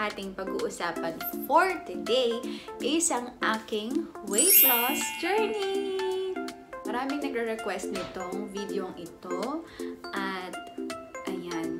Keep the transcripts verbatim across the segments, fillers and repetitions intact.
ating pag-uusapan for today is ang aking weight loss journey. Maraming nagre-request nitong video ito at ayan.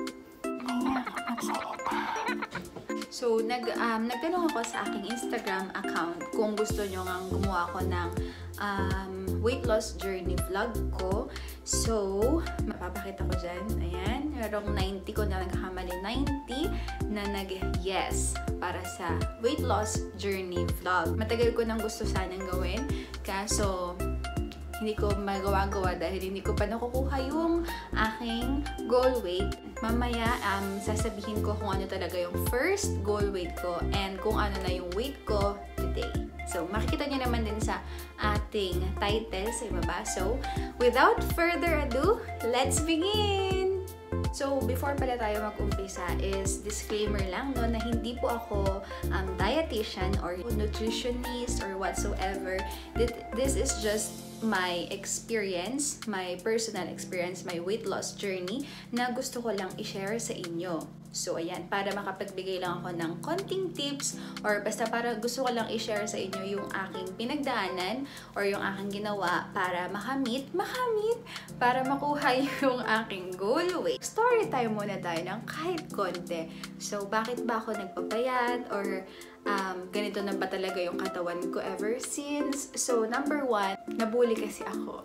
So, nag, um, nagtanong ako sa aking Instagram account kung gusto nyo nga gumawa ko ng um, weight loss journey vlog ko. So, mapapakita ko dyan. Ayan. Merong ninety ko na nagkakamali. ninety na nag-yes para sa weight loss journey vlog. Matagal ko nang gusto sanang gawin. Kaso, hindi ko magawa-gawa dahil hindi ko pa nakukuha yung aking goal weight. Mamaya, um, sasabihin ko kung ano talaga yung first goal weight ko and kung ano na yung weight ko today. So, makikita nyo naman din sa ating title sa ibaba. So, without further ado, let's begin! So, before pala tayo mag-umpisa is disclaimer lang no, na hindi po ako um, dietitian or nutritionist or whatsoever. This is just my experience, my personal experience, my weight loss journey na gusto ko lang i-share sa inyo. So, ayan, para makapagbigay lang ako ng konting tips or basta para gusto ko lang i-share sa inyo yung aking pinagdaanan or yung aking ginawa para makamit, makamit, para makuha yung aking goal weight. Story time muna tayo ng kahit konti. So, bakit ba ako nagpapayat or um, ganito na ba talaga yung katawan ko ever since? So, number one, nabully kasi ako.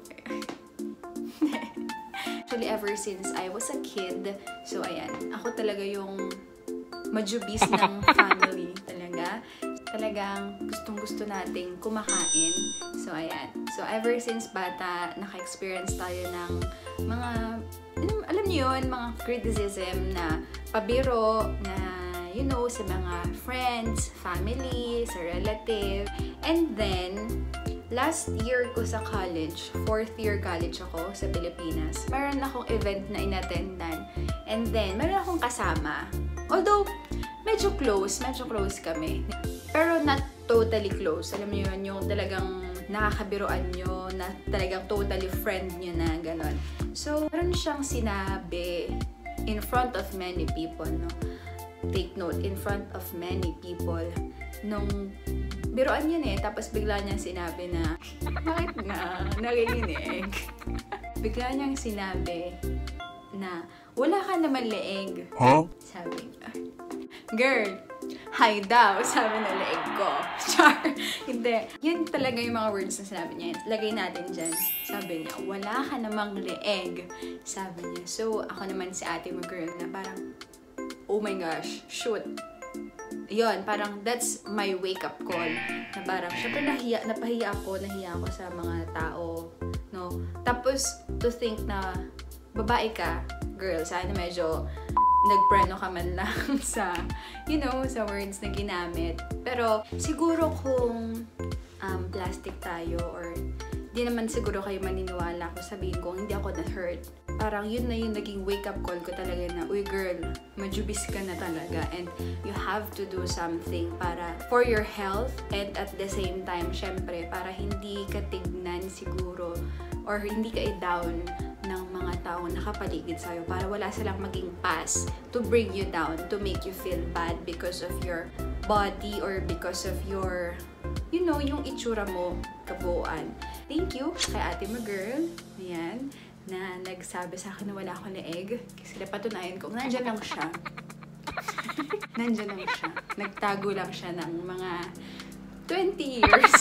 Actually, ever since I was a kid, so ayan, ako talaga yung majubis ng family talaga. Talagang gustong-gusto nating kumakain. So, ayan. So, ever since bata, naka-experience tayo ng mga, alam niyo yun, mga criticism na pabiro, na, you know, sa mga friends, family, sa relative. And then, last year ko sa college, fourth year college ako sa Pilipinas, meron akong event na inattendan. And then, meron akong kasama. Although, medyo close, medyo close kami. Pero not totally close. Alam niyo yun, yung talagang nakakabiroan nyo, na talagang totally friend nyo na gano'n. So, meron siyang sinabi in front of many people, no? Take note, in front of many people. Nung biroan yun eh, tapos bigla niyang sinabi na, bakit nga, narinig? Bigla niyang sinabi na, wala ka naman leeg. Huh? Sabi niya. Girl, hi daw, sabi na leeg ko. Char, hindi. Yun talaga yung mga words na sinabi niya. Lagay natin dyan. Sabi niya, wala ka namang leeg. Sabi niya. So, ako naman si ate mo girl na parang, oh my gosh, shoot. Yun, parang that's my wake-up call. Na parang, syempre nahiya, napahiya ako, nahiya ako sa mga tao, no? Tapos, to think na, babae ka, girl, sana medyo nagpreno ka man lang sa, you know, sa words na ginamit. Pero, siguro kung um, plastic tayo or di naman siguro kayo maniniwala kung sabihin ko, hindi ako na-hurt. Parang yun na yung naging wake-up call ko talaga na, uy girl, majubis ka na talaga and you have to do something para for your health and at the same time, syempre, para hindi ka tignan siguro or hindi ka i-down ng mga taong nakapaligid sa'yo para wala silang maging pass to bring you down, to make you feel bad because of your body or because of your, you know, yung itsura mo, kabuuan. Thank you kay ate mo girl. Ayan. Na nagsabi sa akin na wala akong leeg. Kasi napatunayan ko, nandyan lang siya. Nandyan lang siya. Nagtago lang siya ng mga twenty years.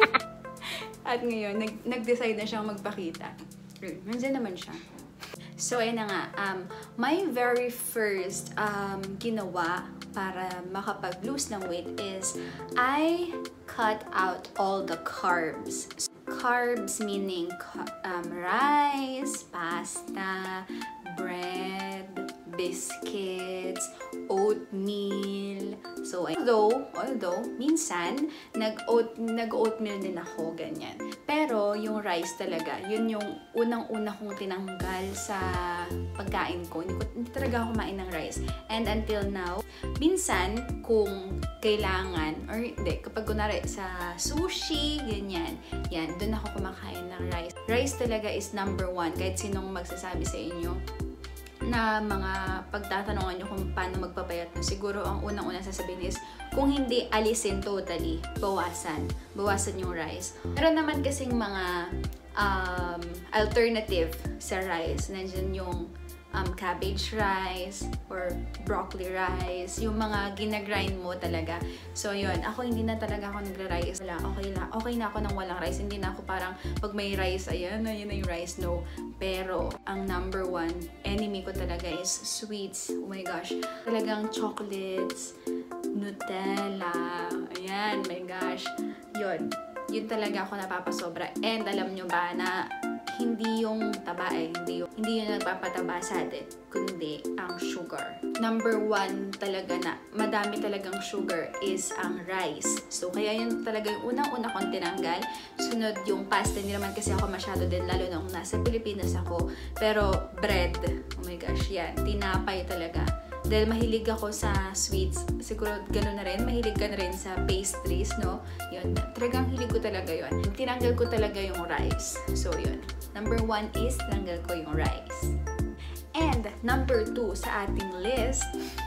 At ngayon, nag nag-decide na siyang magpakita. Nandyan naman siya. So, ayun na nga. Um, my very first um, ginawa para makapag-lose ng weight is I cut out all the carbs. Carbs meaning um, rice, pasta, bread, biscuits, oatmeal. So, although, although minsan, nag-oat, nag-oatmeal din ako, ganyan. Pero, yung rice talaga, yun yung unang-una kong tinanggal sa pagkain ko. Hindi, ko, hindi talaga ako kumain ng rice. And until now, minsan, kung kailangan, or hindi, kapag kunwari sa sushi, ganyan, yan, doon ako kumakain ng rice. Rice talaga is number one, kahit sinong magsasabi sa inyo na mga pagtatanungan nyo kung paano magpapayat mo, siguro ang unang-unang sasabihin is, kung hindi alisin totally, bawasan. Bawasan yung rice. Meron naman kasing mga um, alternative sa rice. Nandiyan yung um, cabbage rice or broccoli rice. Yung mga ginagrind mo talaga. So, yun. Ako, hindi na talaga ako nagra-rice. Wala, okay na. Okay na ako nang walang rice. Hindi na ako parang pag may rice, ayan, ayan na yung rice. No. Pero, ang number one enemy ko talaga is sweets. Oh my gosh. Talagang chocolates, Nutella. Ayan, my gosh. Yun. Yun talaga ako napapasobra. And alam nyo ba na hindi yung taba eh, hindi yung, hindi yung nagpapataba sa atin, kundi ang sugar. Number one talaga na madami talagang sugar is ang rice. So, kaya yun talaga yung unang-una kong tinanggal. Sunod yung pasta, hindi naman kasi ako masyado din, lalo nung nasa Pilipinas ako. Pero, bread, oh my gosh, yan, tinapay talaga. Dahil mahilig ako sa sweets, siguro gano'n na rin, mahilig ka na rin sa pastries, no? Yun, talagang hilig ko talaga yun. Tinanggal ko talaga yung rice. So, yun. Number one is, tinanggal ko yung rice. And, number two sa ating list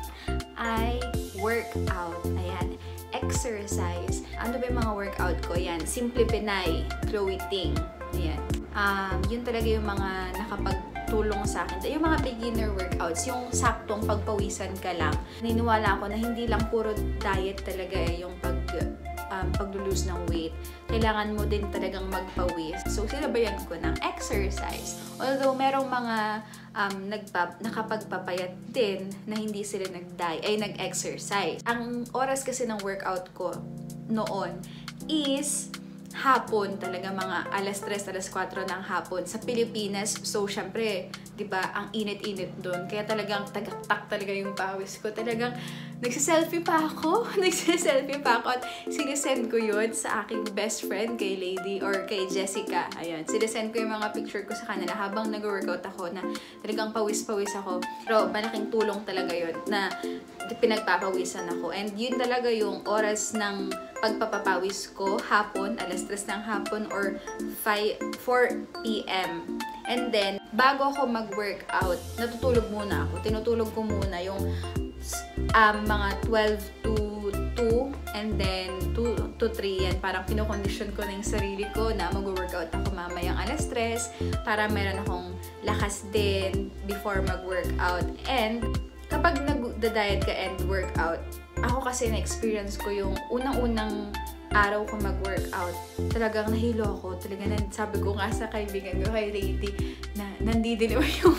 ay workout. Ayan, exercise. Ano ba yung mga workout ko? Yan, Simple Pinay, Chloe Ting. Ayan. Um, yun talaga yung mga nakapag tulong sa akin. Yung mga beginner workouts, yung saktong pagpawisan ka lang. Naniniwala ako na hindi lang puro diet talaga eh, yung pag, um, pag-lose ng weight. Kailangan mo din talagang magpawis. So, sinabayan ko ng exercise. Although, merong mga um, nagpa, nakapagpapayat din na hindi sila nag-diet, ay nag-exercise. Ang oras kasi ng workout ko noon is hapon, talaga mga alas tres, alas kwatro ng hapon sa Pilipinas. So, syempre, di ba, ang init-init doon. Kaya talagang tagaktak talaga yung pawis ko. Talagang nagsiselfie pa ako. nagsiselfie pa ako. At sinisend ko yun sa aking best friend, kay Lady or kay Jessica. Ayan, sinisend ko yung mga picture ko sa kanila habang nag-workout ako na talagang pawis-pawis ako. Pero malaking tulong talaga yun na pinagpapawisan ako. And yun talaga yung oras ng pagpapapawis ko hapon, alas tres ng hapon or four p m And then, bago ako mag-workout, natutulog muna ako. Tinutulog ko muna yung um, mga twelve to two and then two to three. Yan, parang pinokondisyon ko na yung sarili ko na mag-workout ako mamayang alas tres para meron akong lakas din before mag-workout. And kapag nag-diet ka and workout, ako kasi na-experience ko yung unang-unang araw ko mag-workout. Talagang nahilo ako. Talagang sabi ko nga sa kaibigan ko, kay Lady, na nandidilim yung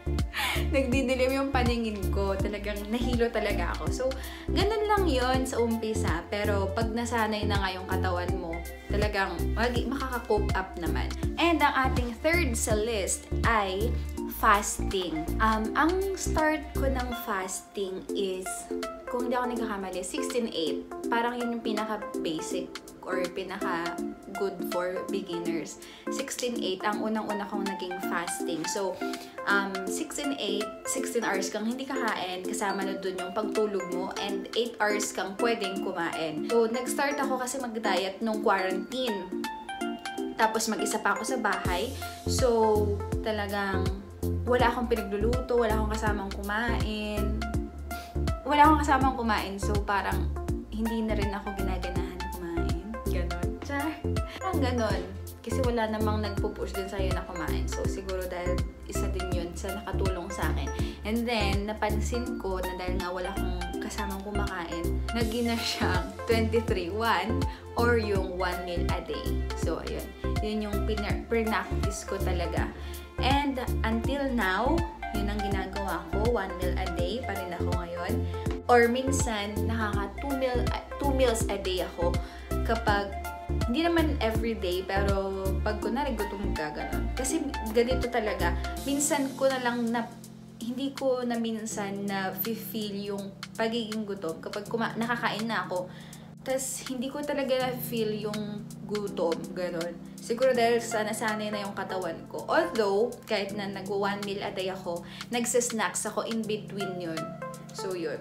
nagdidilim yung paningin ko. Talagang nahilo talaga ako. So, ganun lang yon sa umpisa. Pero pag nasanay na nga yung katawan mo, talagang makaka-cope up naman. And ang ating third sa list ay fasting. Um, ang start ko ng fasting is, kung hindi ako nagkakamali, sixteen eight. Parang yun yung pinaka-basic or pinaka-good for beginners. sixteen eight ang unang-una kong naging fasting. So, um, sixteen eight, sixteen hours kang hindi kakain, kasama na dun yung pagtulog mo, and eight hours kang pwedeng kumain. So, nag-start ako kasi mag-diet nung quarantine. Tapos, mag-isa pa ako sa bahay. So, talagang wala akong pinagluluto, wala akong kasamang kumain. Wala akong kasamang kumain, so parang hindi na rin ako ginaganahan kumain. Ganon. Char. Parang ganon. Kasi wala namang nagpo-push din sa'yo na kumain. So, siguro dahil isa din yun sa nakatulong sa akin. And then, napansin ko na dahil nga wala akong kasamang kumakain, naging na siyang twenty-three one or yung one meal a day. So, ayun. Yun yung pinag-practice ko talaga. And until now, yun ang ginagawa ko, one meal a day pa rin ako ngayon. Or minsan, nakaka two, meal, two meals a day ako kapag, hindi naman everyday, pero pag kunwari gutom ka, gano'n. Kasi ganito talaga, minsan ko na lang na, hindi ko na minsan na feel yung pagiging gutom kapag kuma- nakakain na ako. Tapos, hindi ko talaga na-feel yung gutom, gano'n. Siguro dahil sa nasanay na yung katawan ko. Although, kahit na nag-one meal a day ako, nagsasnacks ako in between yun. So, yun.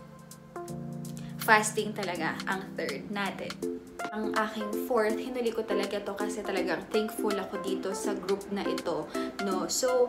Fasting talaga ang third natin. Ang aking fourth, hinuli ko talaga to kasi talagang thankful ako dito sa group na ito, no? So,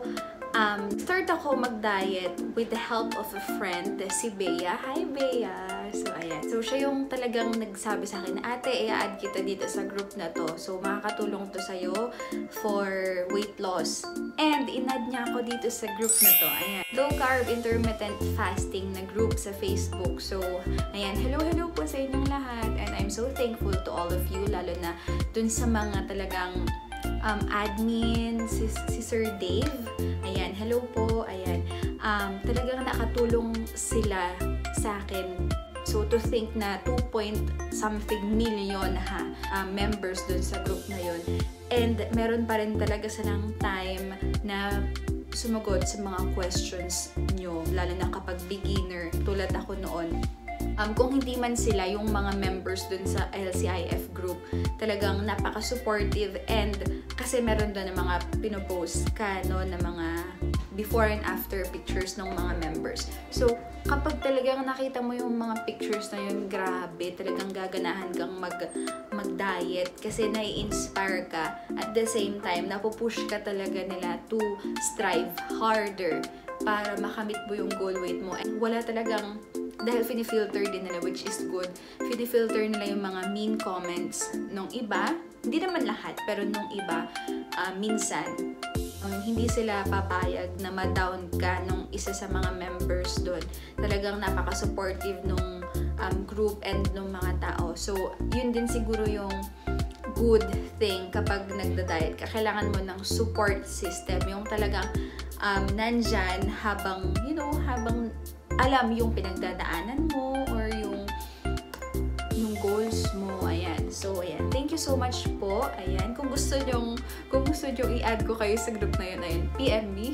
um, start ako mag-diet with the help of a friend, si Bea. Hi, Bea! So, ayan. So, siya yung talagang nagsabi sa akin, ate, i-add kita dito sa group na to. So, makakatulong to sa'yo for weight loss. And, in-add niya ako dito sa group na to. Ayan. Low Carb Intermittent Fasting na group sa Facebook. So, ayan. Hello, hello po sa inyong lahat. And I'm so thankful to all of you, lalo na dun sa mga talagang um, admin, si, si Sir Dave. Ayan. Hello po. Ayan. Um, talagang nakatulong sila sa akin. So, to think na two point something million ha, um, members dun sa group na yun. And meron pa rin talaga silang time na sumagot sa mga questions nyo, lalo na kapag beginner, tulad ako noon. Um, kung hindi man sila yung mga members dun sa L C I F group, talagang napaka-supportive, and kasi meron doon ng mga pinopost ka, no, na mga before and after pictures ng mga members. So, kapag talagang nakita mo yung mga pictures na yun, grabe, talagang gaganahan kang mag, mag-diet kasi nai-inspire ka. At the same time, napupush ka talaga nila to strive harder para makamit mo yung goal weight mo. And wala talagang, dahil finifilter din nila, which is good, finifilter nila yung mga mean comments nung iba. Hindi naman lahat, pero nung iba, uh, minsan, Um, hindi sila papayag na ma-down ka nung isa sa mga members doon. Talagang napaka-supportive nung um, group and nung mga tao. So, yun din siguro yung good thing kapag nagda-diet ka. Kailangan mo ng support system. Yung talagang um, nandyan habang, you know, habang alam yung pinagdadaanan mo or yung yung goals mo. Ayan. So, ayan. Thank you so much po. Ayan. Kung gusto nyong, kung gusto nyong i-add ko kayo sa group na yun, ayan, P M me.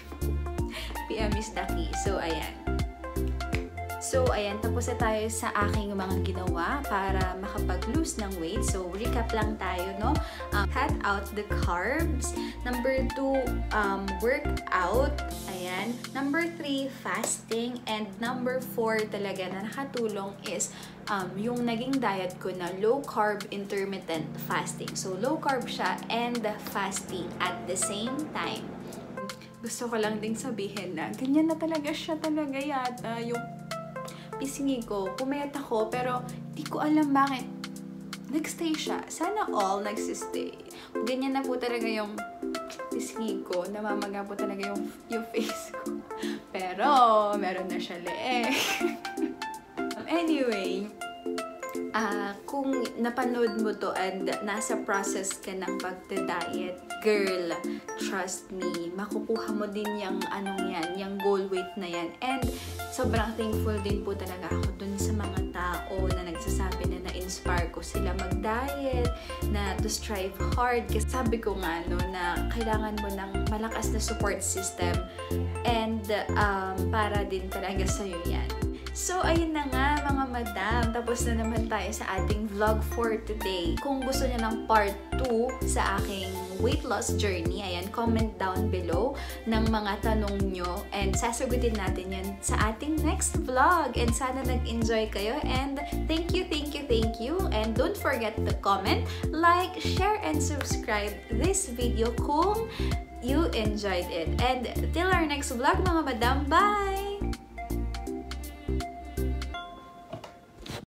P M is the key. So, ayan. So, ayan. Tapos na tayo sa aking mga ginawa para makapag-lose ng weight. So, recap lang tayo, no? Um, cut out the carbs. Number two, um, work out. Ayan. Number three, fasting. And number four talaga na nakatulong is Um, yung naging diet ko na low carb intermittent fasting. So, low carb siya and fasting at the same time. Gusto ko lang ding sabihin na ganyan na talaga siya talaga yata yung pisngi ko. Pumayat ako pero di ko alam bakit nagstay siya. Sana all nagsistay. Ganyan na po talaga yung pisngi ko. Namamaga po talaga yung, yung face ko. Pero meron na siya leeg. Anyway, uh, kung napanood mo to and nasa process ka ng pagda-diet, girl, trust me, makukuha mo din yung anong yan, yung goal weight na yan. And sobrang thankful din po talaga ako dun sa mga tao na nagsasabi na na-inspire ko sila mag-diet, na to strive hard. Kasi sabi ko nga, no, na kailangan mo ng malakas na support system and um, para din talaga sa'yo yan. So, ayun na nga mga madam. Tapos na naman tayo sa ating vlog for today. Kung gusto niyo ng part two sa aking weight loss journey, ayan, comment down below ng mga tanong nyo. And sasagutin natin yan sa ating next vlog. And sana nag-enjoy kayo. And thank you, thank you, thank you. And don't forget to comment, like, share, and subscribe this video kung you enjoyed it. And till our next vlog mga madam, bye!